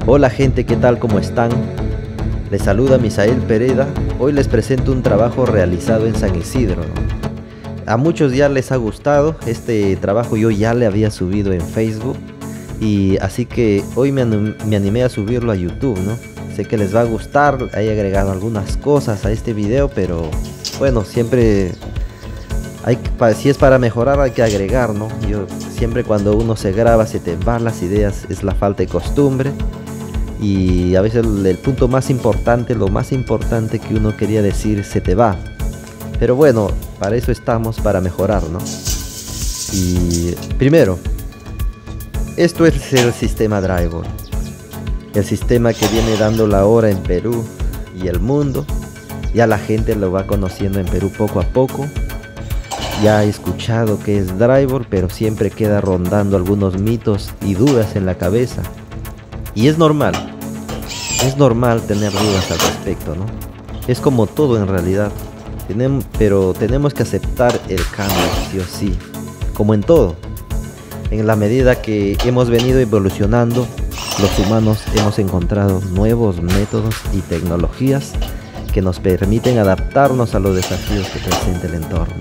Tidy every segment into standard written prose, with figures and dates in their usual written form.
Hola gente, ¿qué tal? ¿Cómo están? Les saluda Misael Pereda. Hoy les presento un trabajo realizado en San Isidro, ¿no? A muchos ya les ha gustado este trabajo, yo ya le había subido en Facebook y así que hoy me animé a subirlo a YouTube, ¿no? Sé que les va a gustar, he agregado algunas cosas a este video, pero bueno, siempre si es para mejorar hay que agregar, ¿no? Yo siempre cuando uno se graba se te van las ideas, es la falta de costumbre. Y a veces el punto más importante, lo más importante que uno quería decir, se te va. Pero bueno, para eso estamos, para mejorar, ¿no? Y primero, esto es el sistema Driver. El sistema que viene dando la hora en Perú y el mundo. Ya la gente lo va conociendo en Perú poco a poco. Ya ha escuchado que es Driver, pero siempre queda rondando algunos mitos y dudas en la cabeza. Y es normal tener dudas al respecto, ¿no? Es como todo en realidad, pero tenemos que aceptar el cambio, sí o sí, como en todo. En la medida que hemos venido evolucionando, los humanos hemos encontrado nuevos métodos y tecnologías que nos permiten adaptarnos a los desafíos que presenta el entorno.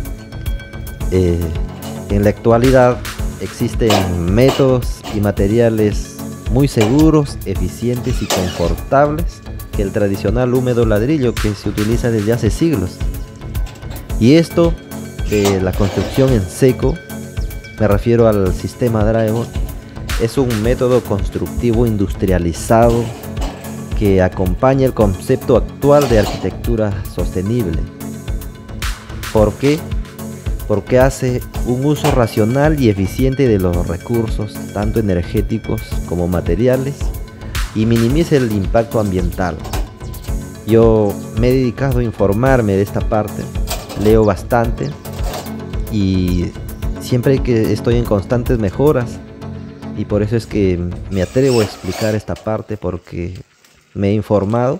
En la actualidad existen métodos y materiales muy seguros, eficientes y confortables que el tradicional húmedo ladrillo que se utiliza desde hace siglos. Y esto de la construcción en seco, me refiero al sistema Driver, es un método constructivo industrializado que acompaña el concepto actual de arquitectura sostenible. ¿Por qué? Porque hace un uso racional y eficiente de los recursos, tanto energéticos como materiales, y minimiza el impacto ambiental. Yo me he dedicado a informarme de esta parte, leo bastante y siempre que estoy en constantes mejoras, y por eso es que me atrevo a explicar esta parte, porque me he informado.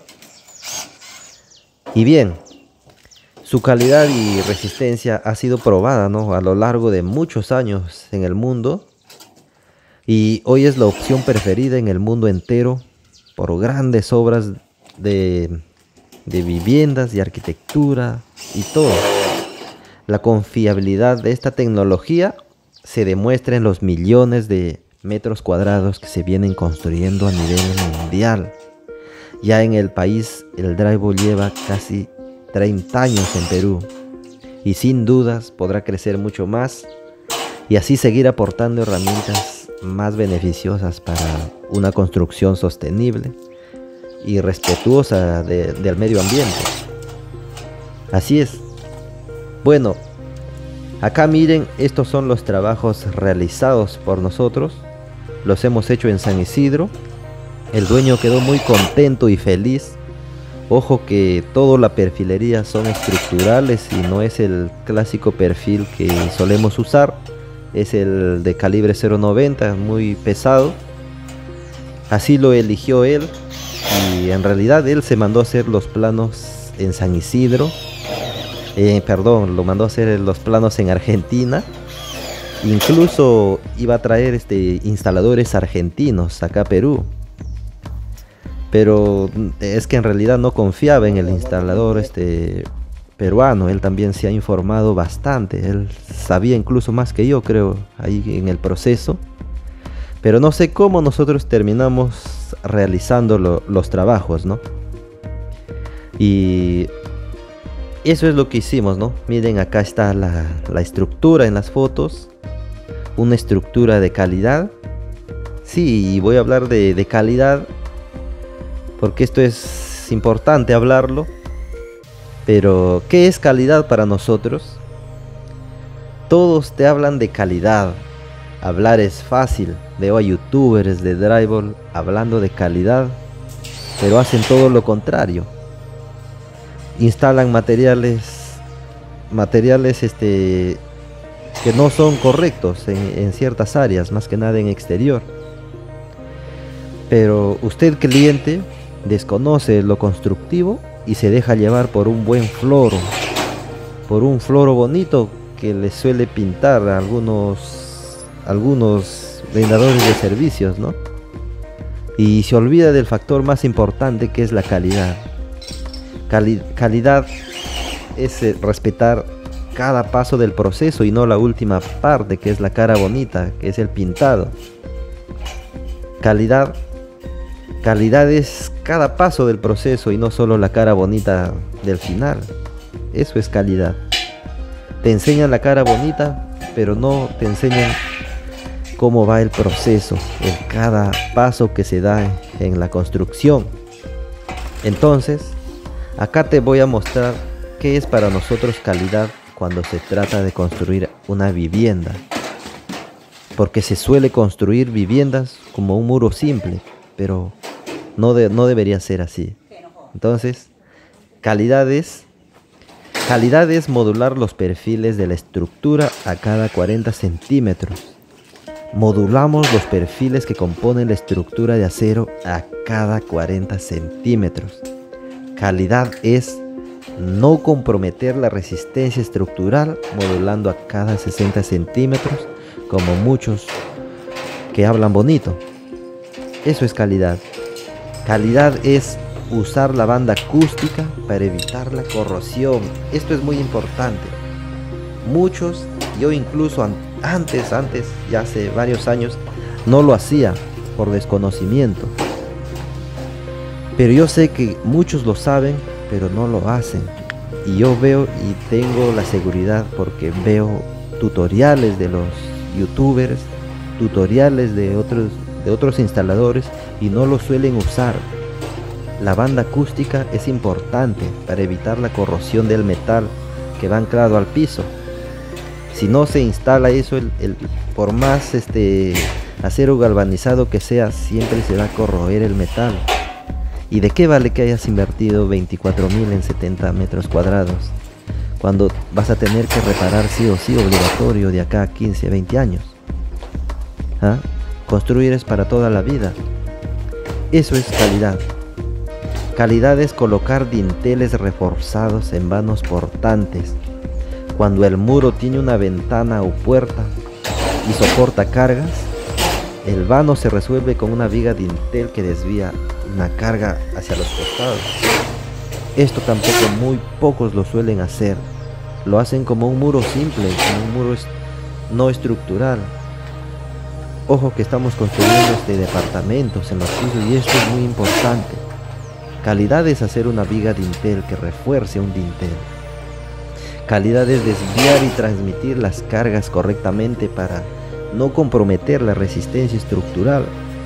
Y bien, su calidad y resistencia ha sido probada, ¿no?, a lo largo de muchos años en el mundo, y hoy es la opción preferida en el mundo entero por grandes obras de viviendas y arquitectura y todo. La confiabilidad de esta tecnología se demuestra en los millones de metros cuadrados que se vienen construyendo a nivel mundial. Ya en el país el Driver lleva casi 30 años en Perú y sin dudas podrá crecer mucho más y así seguir aportando herramientas más beneficiosas para una construcción sostenible y respetuosa del medio ambiente. Así es. Bueno, acá miren, estos son los trabajos realizados por nosotros. Los hemos hecho en San Isidro. El dueño quedó muy contento y feliz. Ojo que toda la perfilería son estructurales y no es el clásico perfil que solemos usar. Es el de calibre 0.90, muy pesado. Así lo eligió él y en realidad él se mandó a hacer los planos en San Isidro. Lo mandó a hacer los planos en Argentina. Incluso iba a traer instaladores argentinos acá a Perú. Pero es que en realidad no confiaba en el instalador peruano. Él también se ha informado bastante. Él sabía incluso más que yo, creo, ahí en el proceso. Pero no sé cómo nosotros terminamos realizando los trabajos, ¿no? Y eso es lo que hicimos, ¿no? Miren, acá está la estructura en las fotos. Una estructura de calidad. Sí, voy a hablar de calidad, porque esto es importante hablarlo. Pero, ¿qué es calidad para nosotros? Todos te hablan de calidad. Hablar es fácil. Veo a youtubers de Driver hablando de calidad, pero hacen todo lo contrario. Instalan materiales que no son correctos en ciertas áreas, más que nada en exterior. Pero usted, cliente, desconoce lo constructivo y se deja llevar por un buen floro, por un floro bonito que le suele pintar a algunos brindadores de servicios, ¿no? y se olvida del factor más importante, que es la calidad. Calidad es respetar cada paso del proceso y no la última parte, que es la cara bonita, que es el pintado. Calidad es cada paso del proceso y no solo la cara bonita del final. Eso es calidad. Te enseñan la cara bonita, pero no te enseñan cómo va el proceso, en cada paso que se da en la construcción. Entonces, acá te voy a mostrar qué es para nosotros calidad cuando se trata de construir una vivienda. Porque se suele construir viviendas como un muro simple, pero no debería ser así. Entonces, calidad es modular los perfiles de la estructura a cada 40 centímetros. Modulamos los perfiles que componen la estructura de acero a cada 40 centímetros. Calidad es no comprometer la resistencia estructural modulando a cada 60 centímetros, como muchos que hablan bonito. Eso es calidad. Calidad es usar la banda acústica para evitar la corrosión. Esto es muy importante. Muchos, yo incluso antes, ya hace varios años, no lo hacía por desconocimiento. Pero yo sé que muchos lo saben, pero no lo hacen. Y yo veo y tengo la seguridad porque veo tutoriales de los youtubers, tutoriales de otros instaladores, y no lo suelen usar. La banda acústica es importante para evitar la corrosión del metal que va anclado al piso. Si no se instala eso, por más acero galvanizado que sea, siempre se va a corroer el metal. ¿Y de qué vale que hayas invertido 24.000 en 70 metros cuadrados cuando vas a tener que reparar sí o sí obligatorio de acá a 15, 20 años? ¿Ah? Construir es para toda la vida. Eso es calidad. Calidad es colocar dinteles reforzados en vanos portantes. Cuando el muro tiene una ventana o puerta y soporta cargas, el vano se resuelve con una viga dintel que desvía una carga hacia los costados. Esto tampoco muy pocos lo suelen hacer. Lo hacen como un muro simple, como un muro no estructural. Ojo que estamos construyendo departamentos en los pisos y esto es muy importante. Calidad es hacer una viga dintel que refuerce un dintel. Calidad es desviar y transmitir las cargas correctamente para no comprometer la resistencia estructural.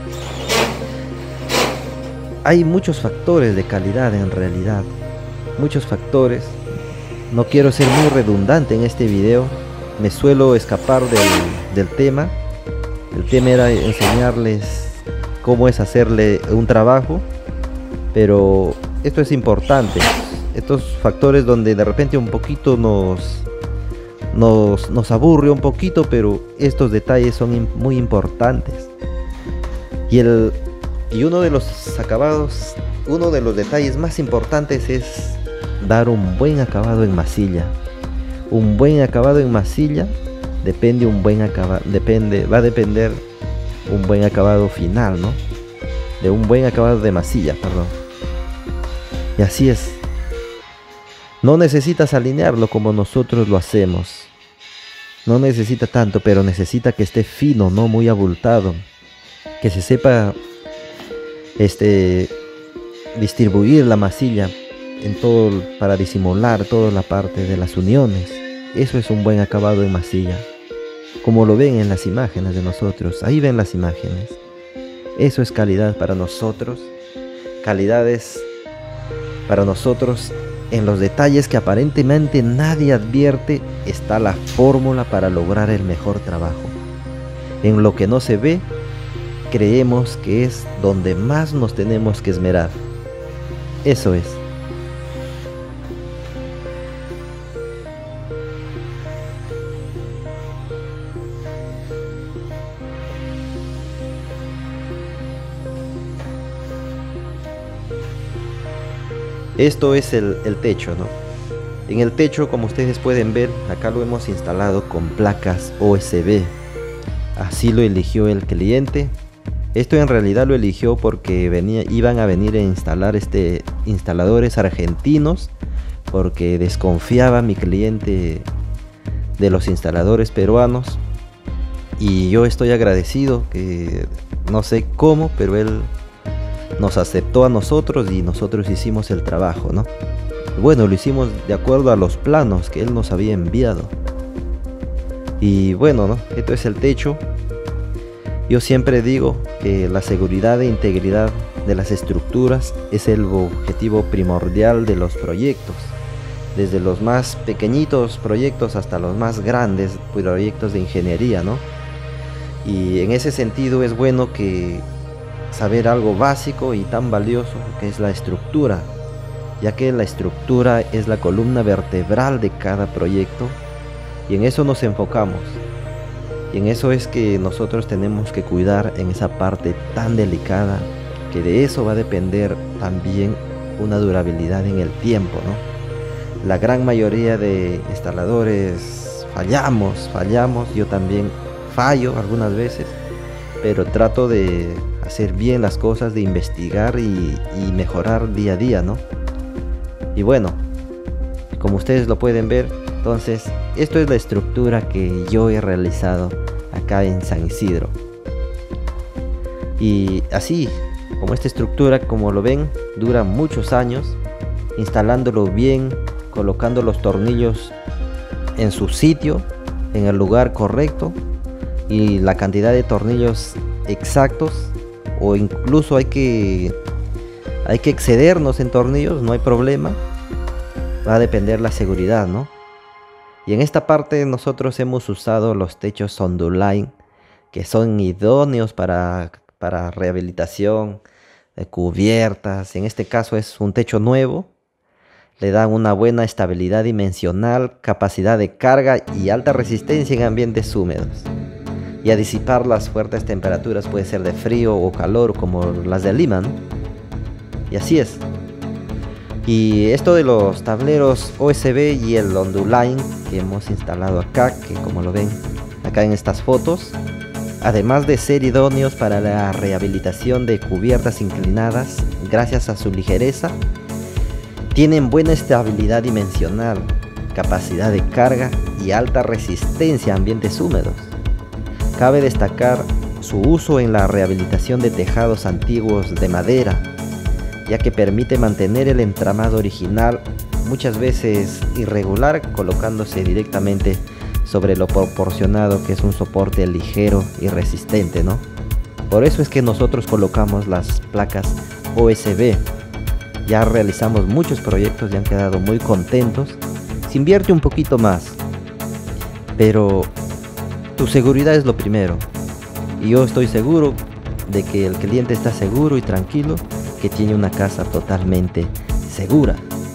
Hay muchos factores de calidad en realidad. Muchos factores. No quiero ser muy redundante en este video. Me suelo escapar del tema. El tema era enseñarles cómo es hacerle un trabajo. Pero esto es importante. Estos factores donde de repente un poquito nos aburre un poquito, pero estos detalles son muy importantes. Y uno de los acabados, uno de los detalles más importantes es dar un buen acabado en masilla. Un buen acabado en masilla va a depender un buen acabado final, ¿no? De un buen acabado de masilla, perdón. Y así es. No necesitas alinearlo como nosotros lo hacemos. No necesita tanto, pero necesita que esté fino, no muy abultado. Que se sepa distribuir la masilla en todo para disimular toda la parte de las uniones. Eso es un buen acabado en masilla. Como lo ven en las imágenes de nosotros. Ahí ven las imágenes. Eso es calidad para nosotros. Calidad es para nosotros. En los detalles que aparentemente nadie advierte está la fórmula para lograr el mejor trabajo. En lo que no se ve, creemos que es donde más nos tenemos que esmerar. Eso es. Esto es el techo, ¿no? En el techo, como ustedes pueden ver, acá lo hemos instalado con placas OSB. Así lo eligió el cliente Esto en realidad lo eligió porque iban a venir a instalar instaladores argentinos, porque desconfiaba mi cliente de los instaladores peruanos. Y yo estoy agradecido, que no sé cómo, pero él nos aceptó a nosotros y nosotros hicimos el trabajo, ¿no? Bueno, lo hicimos de acuerdo a los planos que él nos había enviado. Y bueno, ¿no? Esto es el techo. Yo siempre digo que la seguridad e integridad de las estructuras es el objetivo primordial de los proyectos, desde los más pequeñitos proyectos hasta los más grandes proyectos de ingeniería, ¿no? Y en ese sentido es bueno que saber algo básico y tan valioso que es la estructura, ya que la estructura es la columna vertebral de cada proyecto, y en eso nos enfocamos. Y en eso es que nosotros tenemos que cuidar en esa parte tan delicada, que de eso va a depender también una durabilidad en el tiempo, ¿no? La gran mayoría de instaladores fallamos, yo también fallo algunas veces, pero trato de hacer bien las cosas, de investigar y mejorar día a día, ¿no? Y bueno, como ustedes lo pueden ver, entonces esto es la estructura que yo he realizado acá en San Isidro. Y así como esta estructura, como lo ven, dura muchos años, instalándolo bien, colocando los tornillos en su sitio, en el lugar correcto, y la cantidad de tornillos exactos, o incluso hay que excedernos en tornillos, no hay problema, va a depender la seguridad, ¿no? Y en esta parte nosotros hemos usado los techos Onduline, que son idóneos para rehabilitación de cubiertas. En este caso es un techo nuevo, le dan una buena estabilidad dimensional, capacidad de carga y alta resistencia en ambientes húmedos, y a disipar las fuertes temperaturas, puede ser de frío o calor, como las de Lima, ¿no? Y así es. Y esto de los tableros OSB y el Onduline que hemos instalado acá, que como lo ven acá en estas fotos, además de ser idóneos para la rehabilitación de cubiertas inclinadas, gracias a su ligereza, tienen buena estabilidad dimensional, capacidad de carga y alta resistencia a ambientes húmedos. Cabe destacar su uso en la rehabilitación de tejados antiguos de madera, ya que permite mantener el entramado original, muchas veces irregular, colocándose directamente sobre lo proporcionado, que es un soporte ligero y resistente, ¿no? Por eso es que nosotros colocamos las placas OSB. Ya realizamos muchos proyectos y han quedado muy contentos. Se invierte un poquito más, pero tu seguridad es lo primero. Y yo estoy seguro de que el cliente está seguro y tranquilo, que tiene una casa totalmente segura.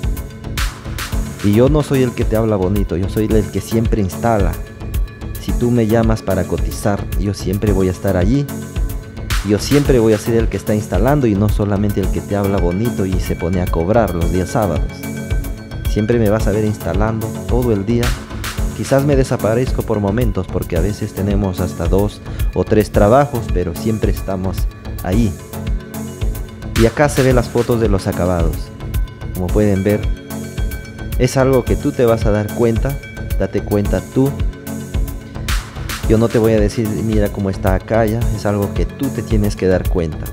Y yo no soy el que te habla bonito, yo soy el que siempre instala. Si tú me llamas para cotizar, yo siempre voy a estar allí. Yo siempre voy a ser el que está instalando y no solamente el que te habla bonito y se pone a cobrar los días sábados. Siempre me vas a ver instalando todo el día. Quizás me desaparezco por momentos, porque a veces tenemos hasta 2 o 3 trabajos, pero siempre estamos ahí. Y acá se ven las fotos de los acabados. Como pueden ver, es algo que tú te vas a dar cuenta. Date cuenta tú. Yo no te voy a decir, mira cómo está acá, ya. Es algo que tú te tienes que dar cuenta.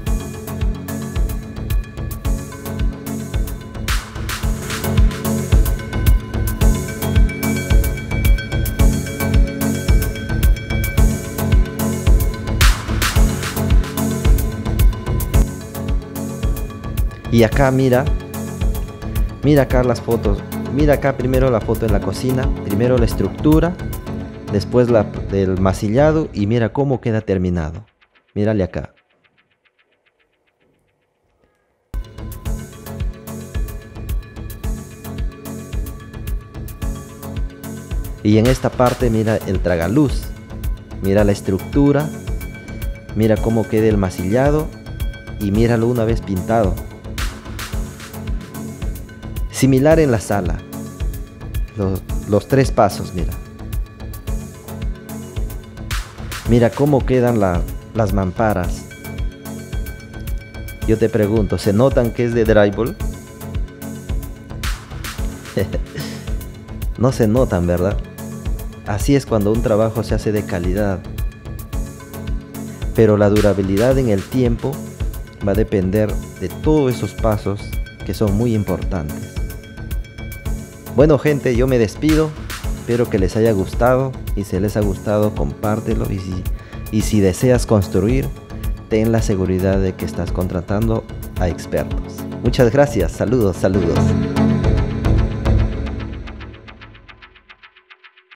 Y acá mira acá las fotos. Mira acá primero la foto en la cocina, primero la estructura, después del masillado, y mira cómo queda terminado. Mírale acá. Y en esta parte mira el tragaluz, mira la estructura, mira cómo queda el masillado y míralo una vez pintado. Similar en la sala, los 3 pasos, mira. Mira cómo quedan las mamparas. Yo te pregunto, ¿se notan que es de drywall? No se notan, ¿verdad? Así es cuando un trabajo se hace de calidad. Pero la durabilidad en el tiempo va a depender de todos esos pasos que son muy importantes. Bueno, gente, yo me despido. Espero que les haya gustado, y si les ha gustado, compártelo. Y si deseas construir, ten la seguridad de que estás contratando a expertos. Muchas gracias. Saludos, saludos.